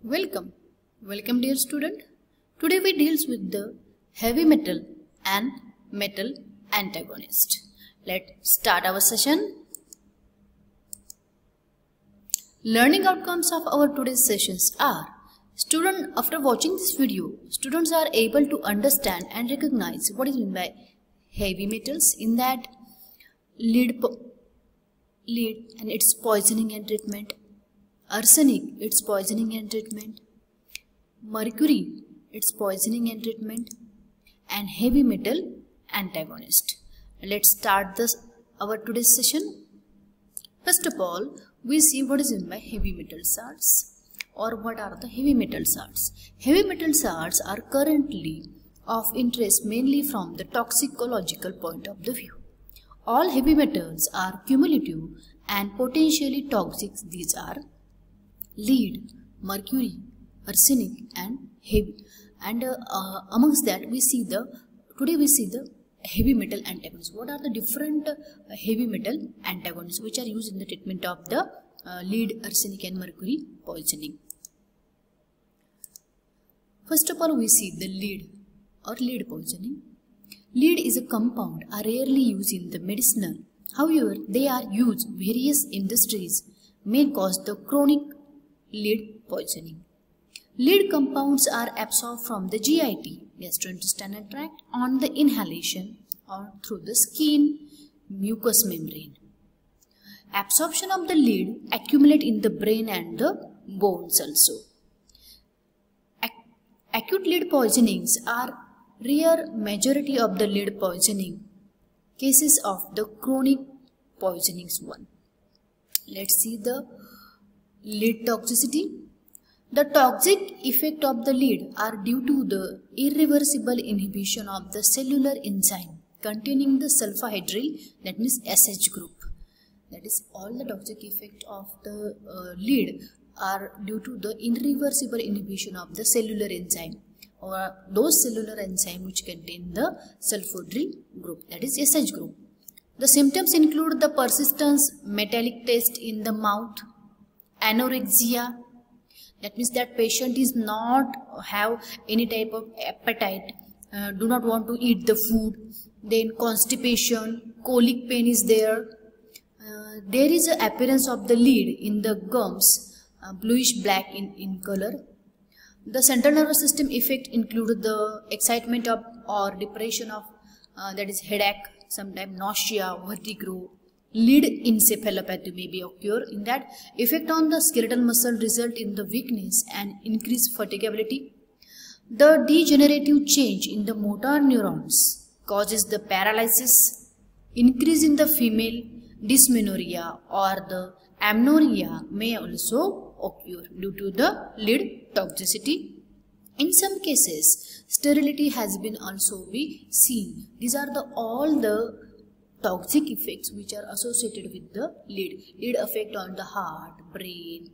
Welcome dear student. Today we deals with the heavy metal and metal antagonist. Let's start our session. Learning outcomes of our today's sessions are: student, after watching this video, students are able to understand and recognize what is meant by heavy metals, in that lead and its poisoning and treatment, arsenic, its poisoning and treatment, mercury, its poisoning and treatment, and heavy metal antagonist. Let's start our today's session. First of all, we see what is meant by heavy metal salts, or what are the heavy metal salts. Heavy metal salts are currently of interest mainly from the toxicological point of the view. All heavy metals are cumulative and potentially toxic. These are lead, mercury, arsenic, and heavy. And amongst that, today we see the heavy metal antagonists. What are the different heavy metal antagonists which are used in the treatment of the lead, arsenic, and mercury poisoning? First of all, we see the lead or lead poisoning. Lead is a compound are rarely used in the medicinal. However, they are used various industries may cause the chronic lead poisoning. Lead compounds are absorbed from the GIT, gastrointestinal tract, on the inhalation or through the skin mucous membrane. Absorption of the lead accumulate in the brain and the bones also. Acute lead poisonings are rare. Majority of the lead poisoning cases of the chronic poisonings one. Let's see the lead toxicity. The toxic effect of the lead are due to the irreversible inhibition of the cellular enzyme containing the sulfahydryl, that means SH group. That is, all the toxic effect of the lead are due to the irreversible inhibition of the cellular enzyme, or those cellular enzyme which contain the sulfhydryl group, that is SH group. The symptoms include the persistence metallic taste in the mouth, anorexia, that means that patient is not have any type of appetite, do not want to eat the food. Then constipation, colic pain is there. There is an appearance of the lead in the gums, bluish black in color. The central nervous system effect include the excitement of or depression of, that is headache, sometimes nausea, vertigo. Lead encephalopathy may be occur. In that, effect on the skeletal muscle result in the weakness and increased fatigability. The degenerative change in the motor neurons causes the paralysis. Increase in the female dysmenorrhea or the amenorrhea may also occur due to the lead toxicity. In some cases, sterility has been also be seen. These are all the toxic effects which are associated with the lead. Lead effect on the heart, brain,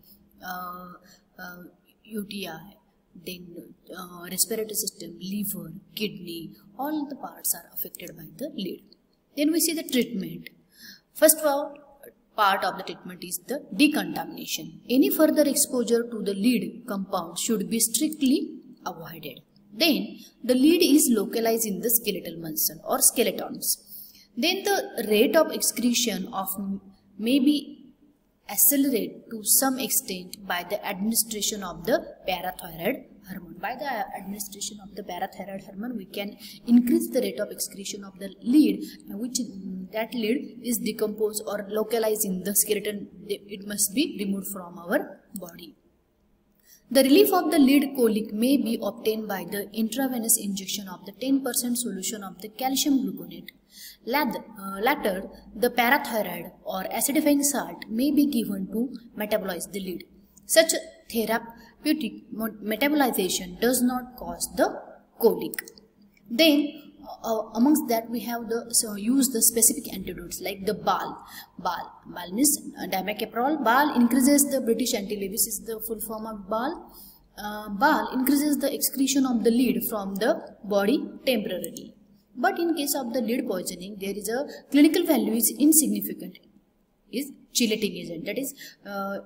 UTI, then respiratory system, liver, kidney, all the parts are affected by the lead. Then we see the treatment. First of all, part of the treatment is the decontamination. Any further exposure to the lead compound should be strictly avoided. Then the lead is localized in the skeletal muscle or skeletons. Then the rate of excretion of may be accelerated to some extent by the administration of the parathyroid hormone. By the administration of the parathyroid hormone, we can increase the rate of excretion of the lead, which that lead is decomposed or localized in the skeleton. It must be removed from our body. The relief of the lead colic may be obtained by the intravenous injection of the 10% solution of the calcium gluconate. Later, the parathyroid or acidifying salt may be given to metabolize the lead. Such therapeutic metabolization does not cause the colic. Then, amongst that, we have use the specific antidotes like the BAL. BAL means dimacaprol. BAL increases the British anti-levis is the full form of BAL. BAL increases the excretion of the lead from the body temporarily. But in case of the lead poisoning, there is a clinical value is insignificant, is chelating agent. That is,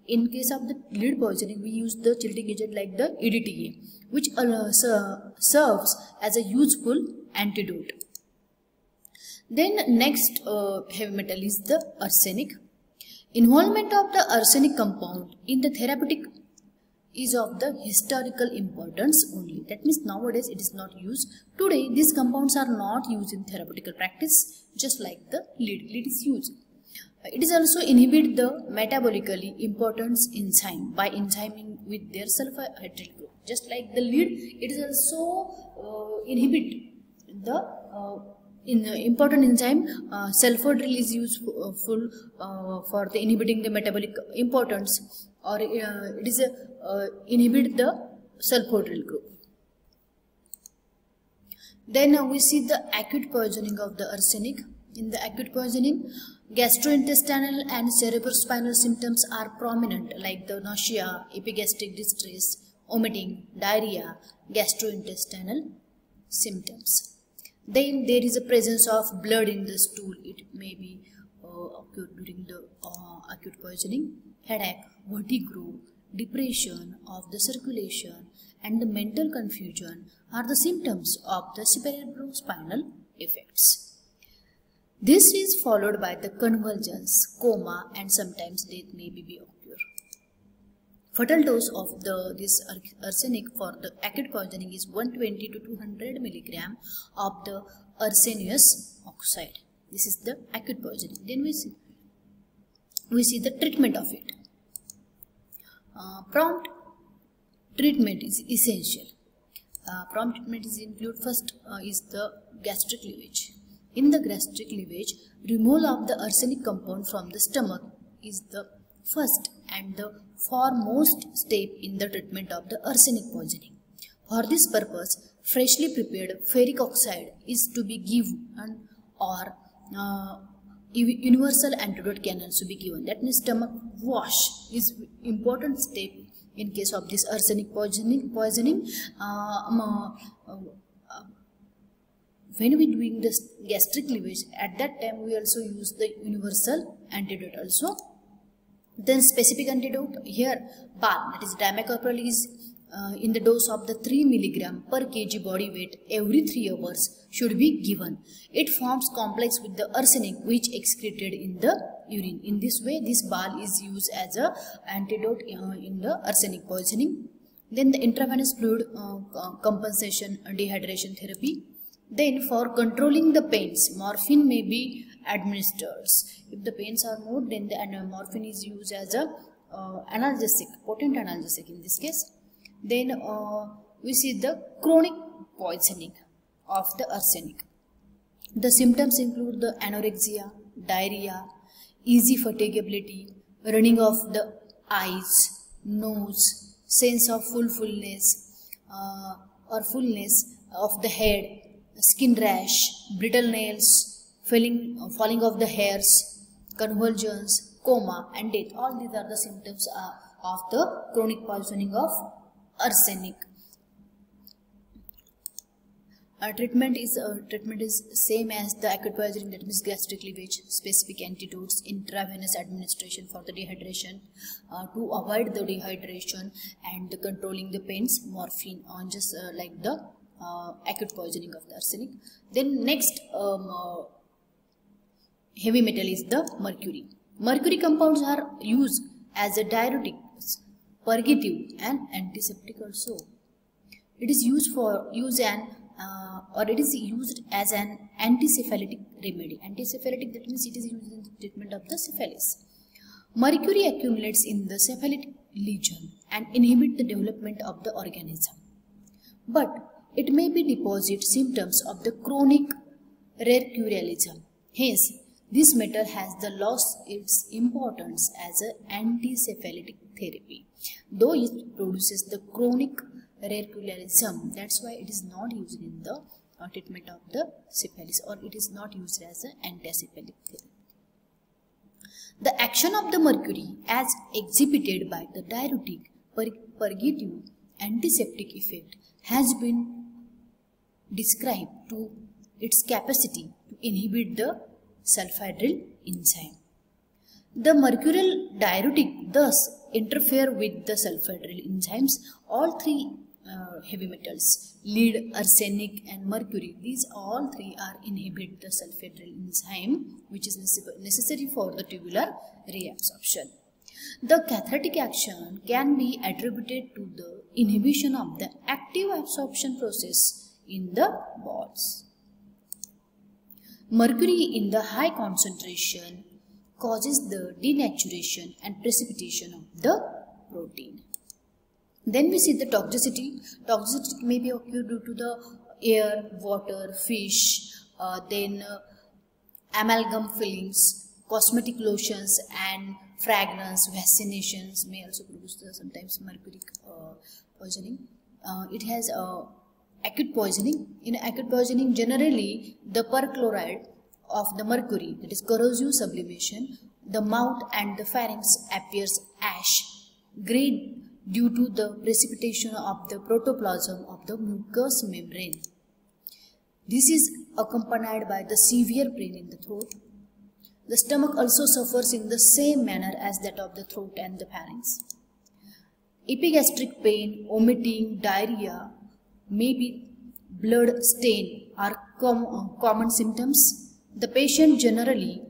In case of the lead poisoning, we use the chilling agent like the EDTA, which serves as a useful antidote. Then next heavy metal is the arsenic. Involvement of the arsenic compound in the therapeutic is of the historical importance only. That means nowadays it is not used. Today these compounds are not used in therapeutical practice, just like the lead. Lead is used. It is also inhibit the metabolically important enzyme by enzyming with their sulfhydryl group. Just like the lead, it is also inhibit the important enzyme. Sulfhydryl is useful for the inhibiting the metabolic importance, or it is inhibit the sulfhydryl group. Then we see the acute poisoning of the arsenic. In the acute poisoning, gastrointestinal and cerebrospinal symptoms are prominent, like the nausea, epigastric distress, vomiting, diarrhea, gastrointestinal symptoms. Then there is a presence of blood in the stool. It may be occurred during the acute poisoning. Headache, vertigo, depression of the circulation, and the mental confusion are the symptoms of the cerebrospinal effects. This is followed by the convulsions, coma, and sometimes death may be occur. Fatal dose of this arsenic for the acute poisoning is 120 to 200 milligram of the arsenious oxide. This is the acute poisoning. Then we see the treatment of it. Prompt treatment is essential. Prompt treatment is include first is the gastric lavage. In the gastric lavage, removal of the arsenic compound from the stomach is the first and the foremost step in the treatment of the arsenic poisoning. For this purpose, freshly prepared ferric oxide is to be given, or universal antidote can also be given. That means stomach wash is important step in case of this arsenic poisoning. When we doing this gastric lavage, at that time we also use the universal antidote also. Then specific antidote here, balm, that is dimercaprol, is in the dose of the 3 milligram per kg body weight every 3 hours should be given. It forms complex with the arsenic which excreted in the urine. In this way, this balm is used as a antidote in the arsenic poisoning. Then the intravenous fluid compensation dehydration therapy. Then for controlling the pains, morphine may be administered. If the pains are more, then the morphine is used as a analgesic, potent analgesic in this case. Then we see the chronic poisoning of the arsenic. The symptoms include the anorexia, diarrhea, easy fatigability, running of the eyes, nose, sense of fullness or fullness of the head, skin rash, brittle nails, falling of the hairs, convulsions, coma, and death. All these are the symptoms of the chronic poisoning of arsenic. Treatment is same as the acute poisoning, that means gastric lavage, specific antidotes, intravenous administration for the dehydration, to avoid the dehydration, and controlling the pains, morphine, on just like the acute poisoning of the arsenic. Then next heavy metal is the mercury. Mercury compounds are used as a diuretic, purgative, and antiseptic also. It is used as an antisyphilitic remedy. Antisyphilitic, that means it is used in the treatment of the syphilis. Mercury accumulates in the cephalic lesion and inhibit the development of the organism. But it may be deposit symptoms of the chronic rercuralism. Hence, this metal has lost its importance as an antisyphilitic therapy. Though it produces the chronic rercuralism, that's why it is not used in the treatment of the syphilis, or it is not used as an antisyphilic therapy. The action of the mercury as exhibited by the diuretic, purgative, antiseptic effect has been described to its capacity to inhibit the sulfhydryl enzyme. The mercurial diuretic thus interfere with the sulfhydryl enzymes. All three heavy metals, lead, arsenic and mercury, these all three are inhibit the sulfhydryl enzyme which is necessary for the tubular reabsorption. The catalytic action can be attributed to the inhibition of the active absorption process in the balls. Mercury in the high concentration causes the denaturation and precipitation of the protein. Then we see the toxicity. Toxicity may be occurred due to the air, water, fish, amalgam fillings, cosmetic lotions and fragrance, vaccinations may also produce sometimes mercury poisoning. It has acute poisoning. In acute poisoning, generally the perchloride of the mercury, that is corrosive sublimation, the mouth and the pharynx appears ash grey due to the precipitation of the protoplasm of the mucous membrane. This is accompanied by the severe pain in the throat. The stomach also suffers in the same manner as that of the throat and the pharynx. Epigastric pain, vomiting, diarrhea, maybe blood stain are common symptoms. The patient generally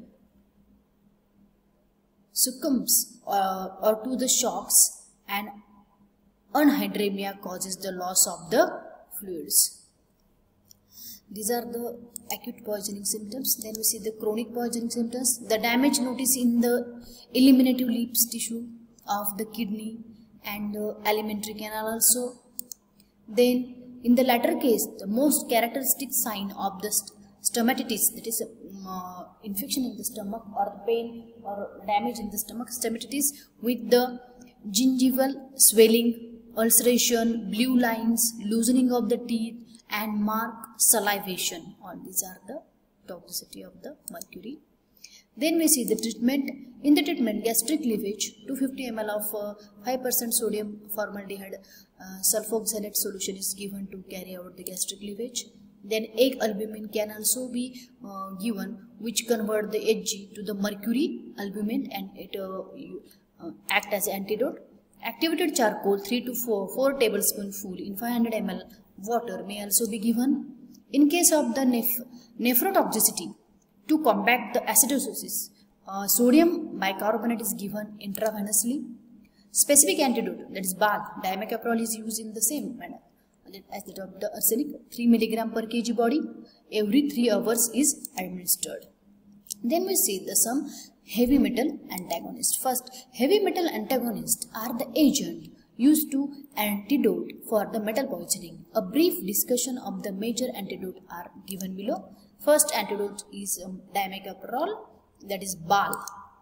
succumbs or to the shocks, and anhydramia causes the loss of the fluids. These are the acute poisoning symptoms. Then we see the chronic poisoning symptoms. The damage noticed in the eliminative lips tissue of the kidney and the alimentary canal also. Then in the latter case, the most characteristic sign of the stomatitis, that is infection in the stomach or pain or damage in the stomach, stomatitis with the gingival swelling, ulceration, blue lines, loosening of the teeth and marked salivation. All these are the toxicity of the mercury. Then we see the treatment. In the treatment, gastric lavage, 250 ml of 5% sodium formaldehyde sulfoxylate solution is given to carry out the gastric lavage. Then egg albumin can also be given, which convert the Hg to the mercury albumin and it act as antidote. Activated charcoal 3 to 4 tablespoonful in 500 ml water may also be given. In case of the nephrotoxicity, to combat the acidosis, sodium bicarbonate is given intravenously. Specific antidote, that is BAL, diamecaprol, is used in the same manner as that of the arsenic. 3 mg per kg body every 3 hours is administered. Then we see some heavy metal antagonists. First, heavy metal antagonists are the agent used to antidote for the metal poisoning. A brief discussion of the major antidote are given below. First antidote is diamecaprol, that is BAL.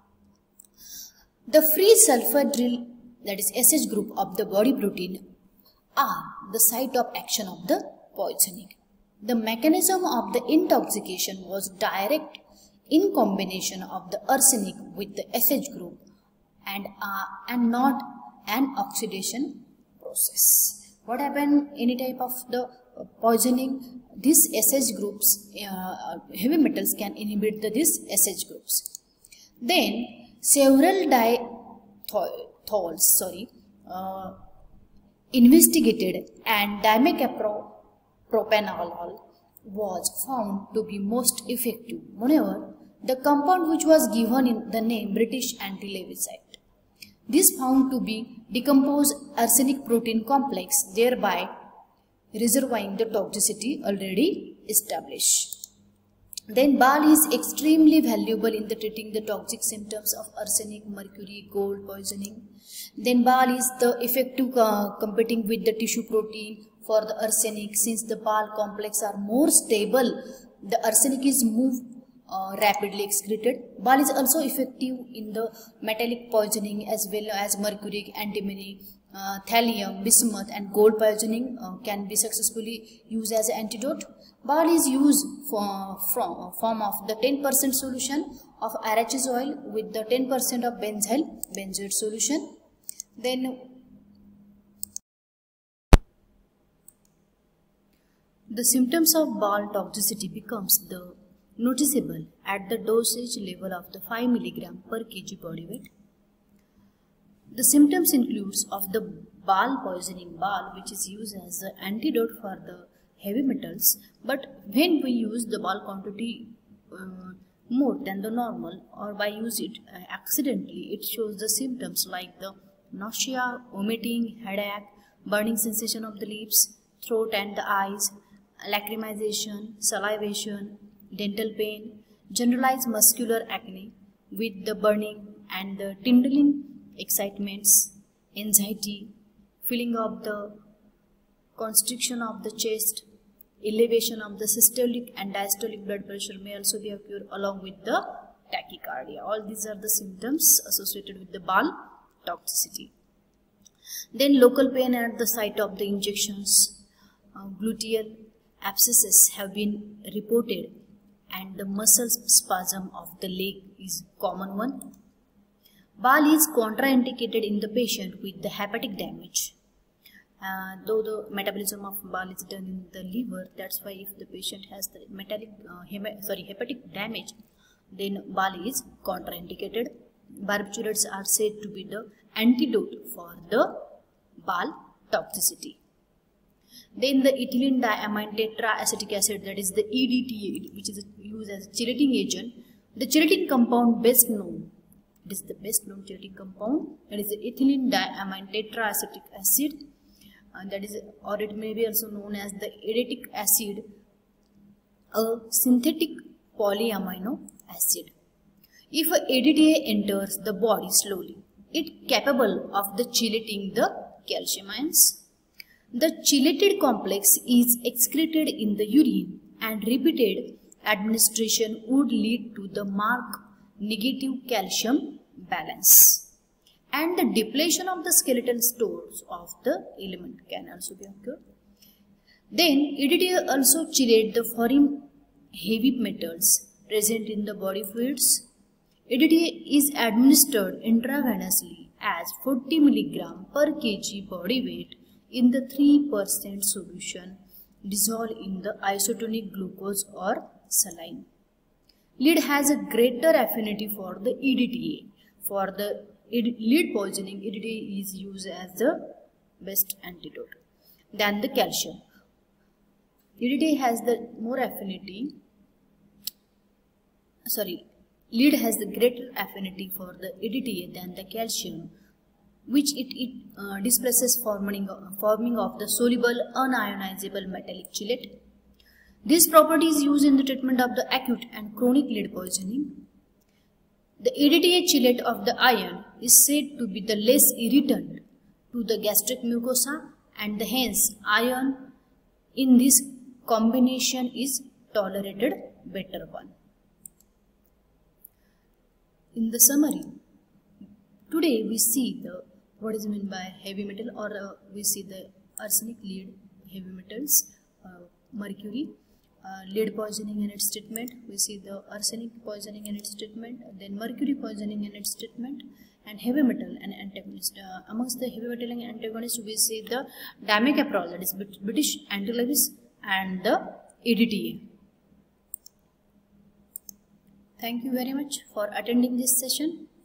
The free sulfhydryl, that is SH group of the body protein, are the site of action of the poisoning. The mechanism of the intoxication was direct in combination of the arsenic with the SH group and not an oxidation process. What happened any type of the poisoning? These SH groups, heavy metals can inhibit these SH groups. Then several investigated and dimecapropanolol was found to be most effective. Moreover, the compound which was given in the name British anti-levisite, this found to be decomposed arsenic protein complex, thereby reserving the toxicity already established. Then BAL is extremely valuable in the treating the toxic symptoms of arsenic, mercury, gold poisoning. Then BAL is the effective competing with the tissue protein for the arsenic. Since the BAL complex are more stable, the arsenic is moved rapidly excreted. BAL is also effective in the metallic poisoning as well as mercury, antimony, thallium, bismuth and gold poisoning can be successfully used as an antidote. BAL is used from form of the 10% solution of arachis oil with the 10% of benzoate solution. Then the symptoms of BAL toxicity becomes noticeable at the dosage level of the 5 mg per kg body weight. The symptoms includes of the Bal poisoning, Bal which is used as an antidote for the heavy metals, but when we use the Bal quantity more than the normal or by use it accidentally, it shows the symptoms like the nausea, vomiting, headache, burning sensation of the lips, throat and the eyes, lacrimization, salivation, dental pain, generalized muscular acne with the burning and the tingling excitements, anxiety, feeling of the constriction of the chest, elevation of the systolic and diastolic blood pressure may also be occur along with the tachycardia. All these are the symptoms associated with the Bal toxicity. Then local pain at the site of the injections, gluteal abscesses have been reported, and the muscle spasm of the leg is common one. Bal is contraindicated in the patient with the hepatic damage. Though the metabolism of Bal is done in the liver, that's why if the patient has the hepatic damage, then Bal is contraindicated. Barbiturates are said to be the antidote for the Bal toxicity. Then the ethylene diamine tetraacetic acid, that is the EDTA, which is used as chelating agent. The chelating compound best known, it is the best known chelating compound, that is the ethylene diamine tetraacetic acid, that is, or it may be also known as the edetic acid, a synthetic polyamino acid. If a EDTA enters the body slowly, it capable of the chelating the calcium ions. The chelated complex is excreted in the urine, and repeated administration would lead to the marked negative calcium balance, and the depletion of the skeletal stores of the element can also be occurred. Then EDTA also chelate the foreign heavy metals present in the body fluids. EDTA is administered intravenously as 40 mg per kg body weight in the 3% solution dissolved in the isotonic glucose or saline. Lead has a greater affinity for the EDTA. For the lead poisoning, EDTA is used as the best antidote than the calcium. EDTA has the more affinity, lead has the greater affinity for the EDTA than the calcium, which it displaces forming of the soluble unionizable metallic chelate. This property is used in the treatment of the acute and chronic lead poisoning. The EDTA chelate of the iron is said to be the less irritant to the gastric mucosa, and hence iron in this combination is tolerated better one. In the summary, today we see the what is meant by heavy metal, or we see the arsenic, lead, heavy metals, mercury, lead poisoning and its treatment. We see the arsenic poisoning and its treatment, then mercury poisoning and its treatment, and heavy metal and antagonist. Amongst the heavy metal and antagonist, we see the Damicaprol, that is British Antilevis, and the EDTA. Thank you very much for attending this session.